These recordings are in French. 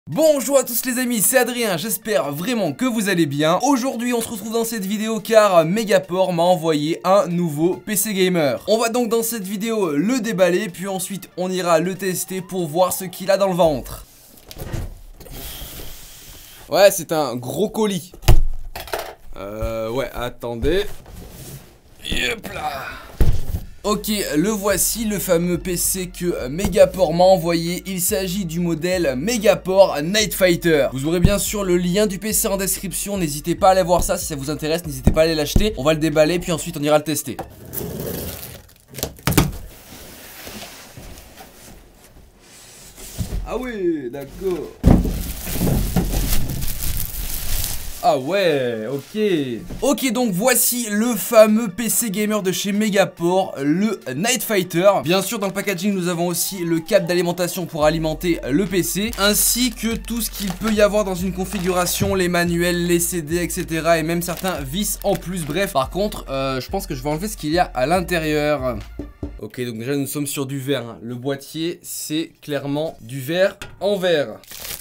Bonjour à tous les amis, c'est Adrien, j'espère vraiment que vous allez bien. Aujourd'hui on se retrouve dans cette vidéo car Megaport m'a envoyé un nouveau PC Gamer. On va donc dans cette vidéo le déballer, puis ensuite on ira le tester pour voir ce qu'il a dans le ventre. Ouais, c'est un gros colis. Ouais, attendez. Hop là. Ok, le voici, le fameux PC que Megaport m'a envoyé. Il s'agit du modèle Megaport Nightfighter. Vous aurez bien sûr le lien du PC en description. N'hésitez pas à aller voir ça si ça vous intéresse. N'hésitez pas à aller l'acheter. On va le déballer, puis ensuite on ira le tester. Ah oui, d'accord. Ah ouais, ok, donc voici le fameux PC gamer de chez Megaport, le Nightfighter. Bien sûr, dans le packaging, nous avons aussi le câble d'alimentation pour alimenter le PC, ainsi que tout ce qu'il peut y avoir dans une configuration, les manuels, les CD, etc. et même certains vis en plus. Bref, par contre, je pense que je vais enlever ce qu'il y a à l'intérieur. Ok, donc déjà nous sommes sur du verre, hein. Le boîtier, c'est clairement du verre en verre.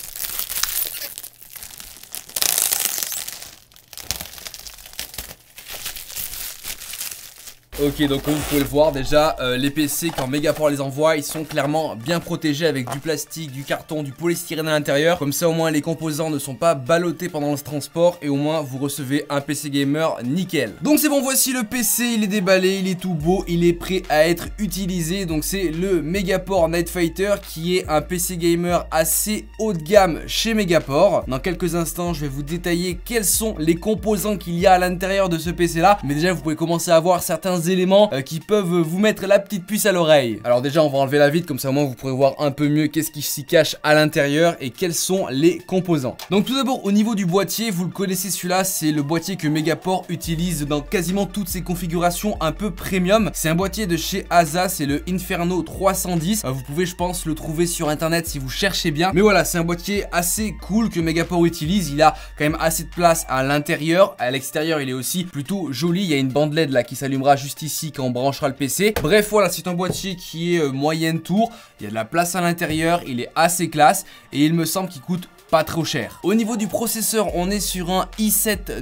Ok, donc comme vous pouvez le voir déjà, les PC quand Megaport les envoie, ils sont clairement bien protégés avec du plastique, du carton, du polystyrène à l'intérieur. Comme ça au moins les composants ne sont pas ballottés pendant le transport et au moins vous recevez un PC gamer nickel. Donc c'est bon, voici le PC, il est déballé, il est tout beau, il est prêt à être utilisé. Donc c'est le Megaport Nightfighter qui est un PC gamer assez haut de gamme chez Megaport. Dans quelques instants je vais vous détailler quels sont les composants qu'il y a à l'intérieur de ce PC là. Mais déjà vous pouvez commencer à voir certains éléments qui peuvent vous mettre la petite puce à l'oreille. Alors déjà on va enlever la vitre, comme ça au moins vous pourrez voir un peu mieux qu'est-ce qui s'y cache à l'intérieur et quels sont les composants. Donc tout d'abord au niveau du boîtier, vous le connaissez, celui-là c'est le boîtier que Megaport utilise dans quasiment toutes ses configurations un peu premium. C'est un boîtier de chez ASA, c'est le Inferno 310. Vous pouvez je pense le trouver sur internet si vous cherchez bien. Mais voilà, c'est un boîtier assez cool que Megaport utilise. Il a quand même assez de place à l'intérieur. À l'extérieur il est aussi plutôt joli. Il y a une bande LED là qui s'allumera juste ici quand on branchera le PC. Bref voilà, c'est un boîtier qui est moyenne tour. Il y a de la place à l'intérieur, il est assez classe et il me semble qu'il coûte pas trop cher. Au niveau du processeur, on est sur un i7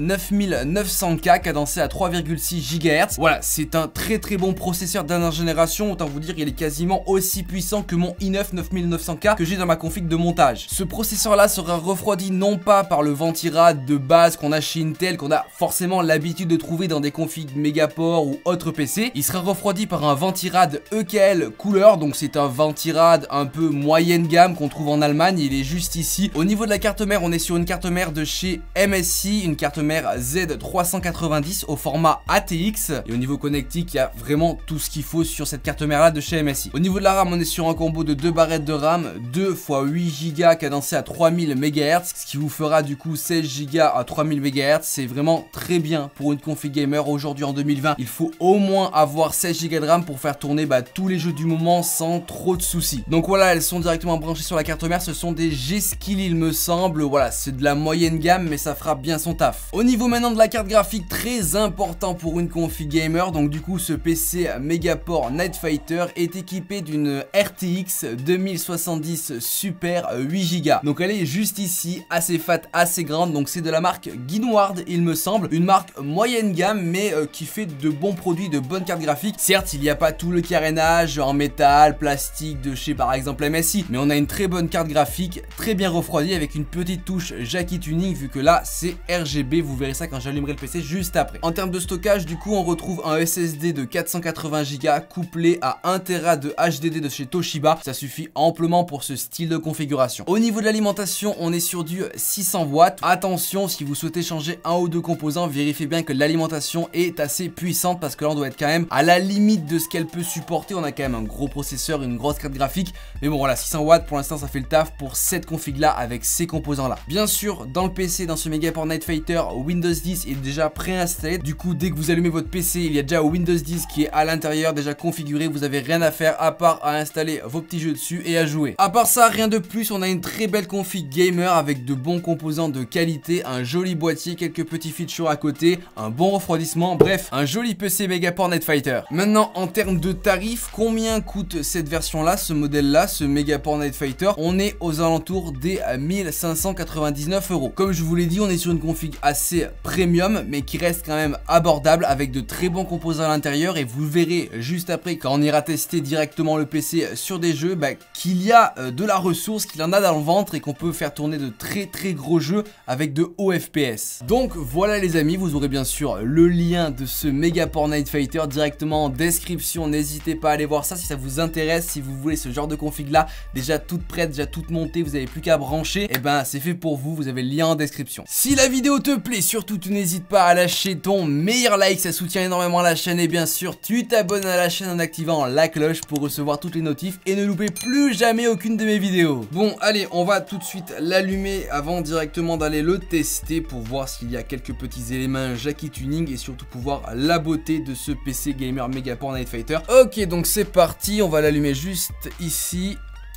9900K cadencé à 3,6 GHz. Voilà, c'est un très bon processeur de dernière génération. Autant vous dire, il est quasiment aussi puissant que mon i9 9900K que j'ai dans ma config de montage. Ce processeur là sera refroidi non pas par le ventirad de base qu'on a chez Intel, qu'on a forcément l'habitude de trouver dans des configs Megaport ou autres PC. Il sera refroidi par un ventirad EKL Cooler. Donc c'est un ventirad un peu moyenne gamme qu'on trouve en Allemagne. Il est juste ici. Au niveau de la carte mère, on est sur une carte mère de chez MSI, une carte mère Z390 au format ATX. Et au niveau connectique, il y a vraiment tout ce qu'il faut sur cette carte mère là de chez MSI. Au niveau de la RAM, on est sur un combo de 2 barrettes de RAM, 2 x 8 Go cadencé à 3000 MHz, ce qui vous fera du coup 16 Go à 3000 MHz. C'est vraiment très bien pour une config gamer aujourd'hui en 2020. Il faut au moins avoir 16 Go de RAM pour faire tourner tous les jeux du moment sans trop de soucis. Donc voilà, elles sont directement branchées sur la carte mère. Ce sont des G-Skill, il me semble. Voilà, c'est de la moyenne gamme mais ça fera bien son taf. Au niveau maintenant de la carte graphique, très important pour une config gamer. Donc du coup ce PC Megaport Nightfighter est équipé d'une RTX 2070 Super 8 Go. Donc elle est juste ici, assez fat, assez grande. Donc c'est de la marque Guinward, il me semble, une marque moyenne gamme mais qui fait de bons produits, de bonnes cartes graphiques. Certes il n'y a pas tout le carénage en métal, plastique de chez par exemple MSI, mais on a une très bonne carte graphique, très bien refroidie avec une petite touche Jackie Tuning, vu que là c'est RGB. Vous verrez ça quand j'allumerai le PC juste après. En termes de stockage, du coup on retrouve un SSD de 480 Go couplé à 1 Tera de HDD de chez Toshiba. Ça suffit amplement pour ce style de configuration. Au niveau de l'alimentation, on est sur du 600 watts. Attention, si vous souhaitez changer un ou deux composants, vérifiez bien que l'alimentation est assez puissante, parce que là on doit être quand même à la limite de ce qu'elle peut supporter. On a quand même un gros processeur, une grosse carte graphique, mais bon voilà, 600 watts pour l'instant ça fait le taf pour cette config là avec ces composants là. Bien sûr, dans le PC, dans ce Megaport Nightfighter, Windows 10 est déjà préinstallé. Du coup, dès que vous allumez votre PC, il y a déjà Windows 10 qui est à l'intérieur, déjà configuré. Vous avez rien à faire à part à installer vos petits jeux dessus et à jouer. À part ça, rien de plus. On a une très belle config gamer avec de bons composants de qualité, un joli boîtier, quelques petits features à côté, un bon refroidissement, bref, un joli PC Megaport Nightfighter. Maintenant, en termes de tarifs, combien coûte cette version là, ce modèle là, ce Megaport Nightfighter? On est aux alentours des 1000 1599 €. Comme je vous l'ai dit, on est sur une config assez premium mais qui reste quand même abordable avec de très bons composants à l'intérieur, et vous verrez juste après quand on ira tester directement le PC sur des jeux qu'il y a de la ressource, qu'il en a dans le ventre et qu'on peut faire tourner de très gros jeux avec de hauts FPS. Donc voilà les amis, vous aurez bien sûr le lien de ce Megaport Night Fighter directement en description. N'hésitez pas à aller voir ça si ça vous intéresse, si vous voulez ce genre de config là, déjà toute prête, déjà toute montée, vous n'avez plus qu'à brancher, et ben c'est fait pour vous, vous avez le lien en description. Si la vidéo te plaît, surtout tu n'hésites pas à lâcher ton meilleur like, ça soutient énormément la chaîne, et bien sûr tu t'abonnes à la chaîne en activant la cloche pour recevoir toutes les notifs et ne louper plus jamais aucune de mes vidéos. Bon allez, on va tout de suite l'allumer avant directement d'aller le tester pour voir s'il y a quelques petits éléments Jackie Tuning et surtout pour voir la beauté de ce PC gamer Megaport Night Fighter. Ok, donc c'est parti, on va l'allumer juste ici.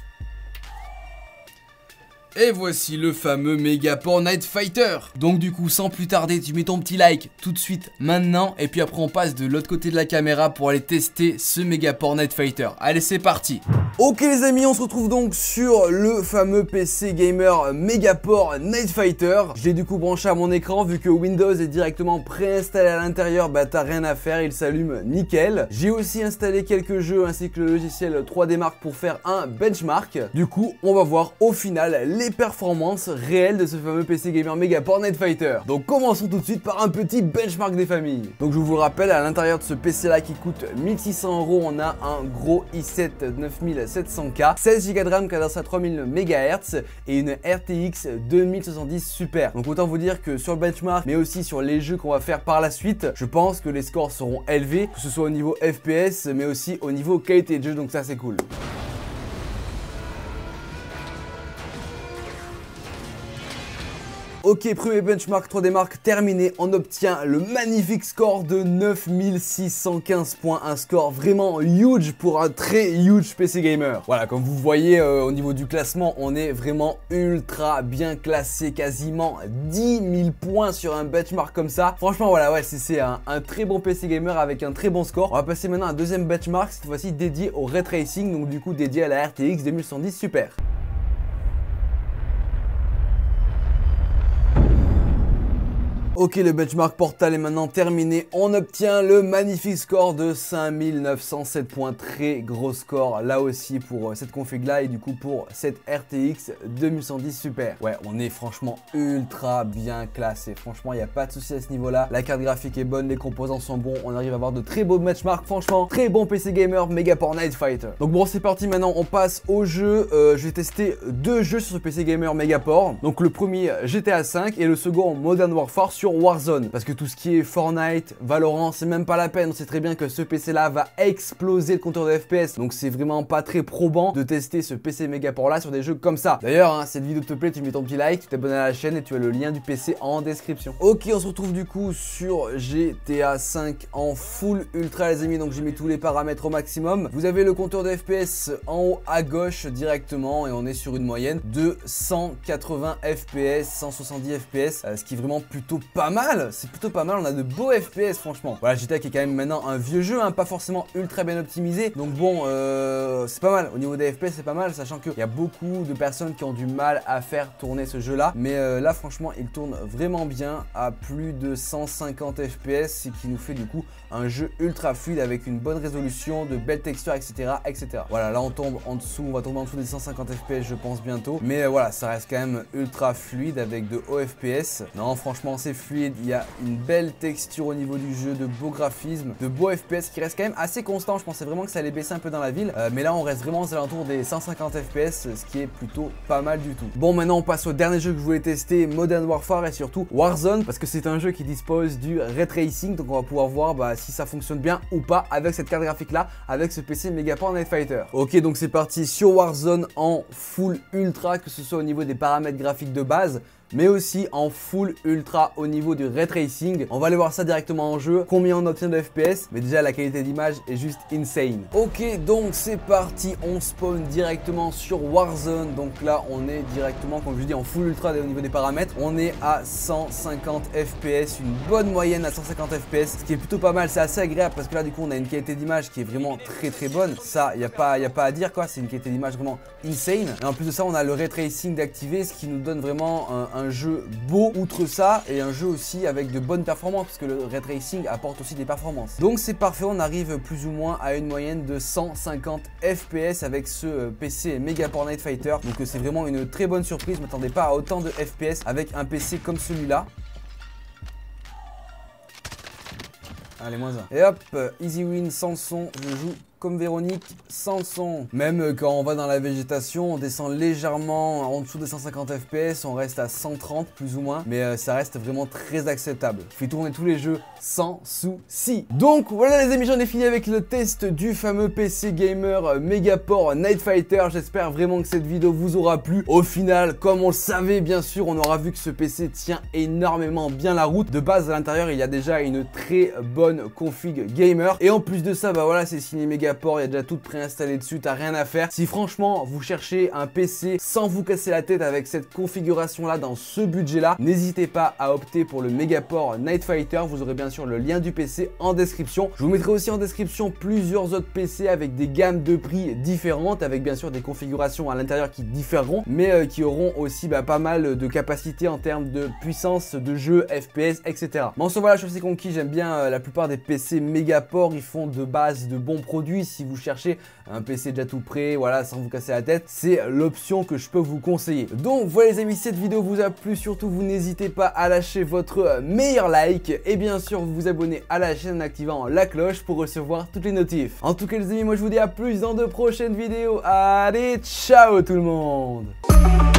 Et voici le fameux Megaport Night Fighter. Donc du coup, sans plus tarder, tu mets ton petit like tout de suite maintenant, et puis après on passe de l'autre côté de la caméra pour aller tester ce Megaport Night Fighter. Allez, c'est parti. Ok les amis, on se retrouve donc sur le fameux PC gamer Megaport Night Fighter. Je l'ai du coup branché à mon écran, vu que Windows est directement préinstallé à l'intérieur, t'as rien à faire, il s'allume nickel. J'ai aussi installé quelques jeux ainsi que le logiciel 3D Mark pour faire un benchmark. Du coup, on va voir au final les performances réelles de ce fameux PC gamer Megaport Night Fighter. Donc commençons tout de suite par un petit benchmark des familles. Donc je vous rappelle, à l'intérieur de ce PC là qui coûte 1600 €, on a un gros i7 9700K, 16 Go de RAM, cadence à 3000 MHz et une RTX 2070 Super. Donc autant vous dire que sur le benchmark mais aussi sur les jeux qu'on va faire par la suite, je pense que les scores seront élevés, que ce soit au niveau FPS mais aussi au niveau qualité de jeu, donc ça c'est cool. Ok, premier benchmark 3D Mark terminé, on obtient le magnifique score de 9615 points, un score vraiment huge pour un très huge PC gamer. Voilà, comme vous voyez au niveau du classement, on est vraiment ultra bien classé, quasiment 10 000 points sur un benchmark comme ça. Franchement voilà, ouais, c'est un très bon PC gamer avec un très bon score. On va passer maintenant à un deuxième benchmark, cette fois-ci dédié au Ray Tracing, donc du coup dédié à la RTX 2110 Super. Ok, le benchmark Portal est maintenant terminé, on obtient le magnifique score de 5907 points, très gros score là aussi pour cette config là et du coup pour cette RTX 2110 Super. Ouais, on est franchement ultra bien classé, franchement il n'y a pas de souci à ce niveau là, la carte graphique est bonne, les composants sont bons, on arrive à avoir de très beaux benchmarks, franchement très bon PC gamer Megaport Night Fighter. Donc bon, c'est parti, maintenant on passe au jeu. Je vais tester deux jeux sur ce PC gamer Megaport. Donc le premier GTA 5 et le second Modern Warfare sur Warzone, parce que tout ce qui est Fortnite, Valorant, c'est même pas la peine. On sait très bien que ce PC là va exploser le compteur de FPS, donc c'est vraiment pas très probant de tester ce PC Megaport là sur des jeux comme ça. D'ailleurs, hein, cette vidéo te plaît, tu mets ton petit like, tu t'abonnes à la chaîne et tu as le lien du PC en description. Ok, on se retrouve du coup sur GTA 5 en full ultra les amis, donc j'ai mis tous les paramètres au maximum. Vous avez le compteur de FPS en haut à gauche directement et on est sur une moyenne de 180 FPS, 170 FPS, ce qui est vraiment plutôt pas mal, c'est plutôt pas mal, on a de beaux FPS franchement. Voilà, GTA qui est quand même maintenant un vieux jeu, hein, pas forcément ultra bien optimisé, donc bon, c'est pas mal, au niveau des FPS c'est pas mal, sachant qu'il y a beaucoup de personnes qui ont du mal à faire tourner ce jeu là, mais là franchement il tourne vraiment bien à plus de 150 FPS, ce qui nous fait du coup un jeu ultra fluide avec une bonne résolution, de belles textures, etc. Voilà, là on tombe en dessous, on va tomber en dessous des 150 FPS je pense bientôt, mais voilà, ça reste quand même ultra fluide avec de hauts FPS. Non, franchement c'est fluide, il y a une belle texture au niveau du jeu, de beaux graphismes, de beaux FPS qui restent quand même assez constants. Je pensais vraiment que ça allait baisser un peu dans la ville, mais là on reste vraiment aux alentours des 150 FPS, ce qui est plutôt pas mal du tout. Bon, maintenant on passe au dernier jeu que je voulais tester, Modern Warfare et surtout Warzone, parce que c'est un jeu qui dispose du Ray Tracing, donc on va pouvoir voir si ça fonctionne bien ou pas avec cette carte graphique là, avec ce PC Megaport Night Fighter. Ok, donc c'est parti sur Warzone en full ultra, que ce soit au niveau des paramètres graphiques de base, mais aussi en full ultra au niveau du ray tracing. On va aller voir ça directement en jeu, combien on obtient de FPS, mais déjà la qualité d'image est juste insane. Ok, donc c'est parti, on spawn directement sur Warzone. Donc là on est directement, comme je dis, en full ultra au niveau des paramètres. On est à 150 FPS, une bonne moyenne à 150 FPS, ce qui est plutôt pas mal. C'est assez agréable parce que là du coup on a une qualité d'image qui est vraiment très bonne. Ça, y a pas à dire quoi, c'est une qualité d'image vraiment insane. Et en plus de ça on a le ray tracing d'activer, ce qui nous donne vraiment un jeu beau outre ça, et un jeu aussi avec de bonnes performances, parce que le ray tracing apporte aussi des performances. Donc c'est parfait, on arrive plus ou moins à une moyenne de 150 FPS avec ce PC Megaport Night Fighter. Donc c'est vraiment une très bonne surprise, je m'attendais pas à autant de FPS avec un PC comme celui-là. Allez, moins 1. Et hop, easy win sans son, je joue comme Véronique, sans son. Même quand on va dans la végétation, on descend légèrement en dessous des 150 FPS, on reste à 130 plus ou moins, mais ça reste vraiment très acceptable. Je fais tourner tous les jeux sans souci. Donc voilà les amis, j'en ai fini avec le test du fameux PC gamer Megaport Night Fighter. J'espère vraiment que cette vidéo vous aura plu. Au final, comme on le savait bien sûr, on aura vu que ce PC tient énormément bien la route. De base à l'intérieur, il y a déjà une très bonne config gamer. Et en plus de ça, bah voilà, c'est signé Megaport. Il y a déjà tout préinstallé dessus, t'as rien à faire. Si franchement vous cherchez un PC sans vous casser la tête avec cette configuration là dans ce budget là, n'hésitez pas à opter pour le Megaport Night Fighter. Vous aurez bien sûr le lien du PC en description. Je vous mettrai aussi en description plusieurs autres PC avec des gammes de prix différentes, avec bien sûr des configurations à l'intérieur qui différeront, mais qui auront aussi pas mal de capacités en termes de puissance de jeu, FPS, etc. Bon, ce voilà, je suis conquis. J'aime bien la plupart des PC Megaport. Ils font de base de bons produits. Si vous cherchez un PC déjà tout prêt, voilà, sans vous casser la tête, c'est l'option que je peux vous conseiller. Donc voilà les amis, cette vidéo vous a plu, surtout vous n'hésitez pas à lâcher votre meilleur like et bien sûr vous abonner à la chaîne en activant la cloche pour recevoir toutes les notifs. En tout cas les amis, moi je vous dis à plus dans de prochaines vidéos. Allez, ciao tout le monde.